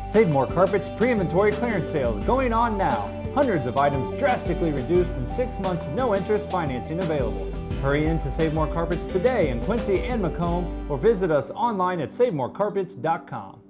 Save More Carpets pre-inventory clearance sales going on now. Hundreds of items drastically reduced and 6 months no interest financing available. Hurry in to Save More Carpets today in Quincy and Macomb or visit us online at SaveMoreCarpets.com.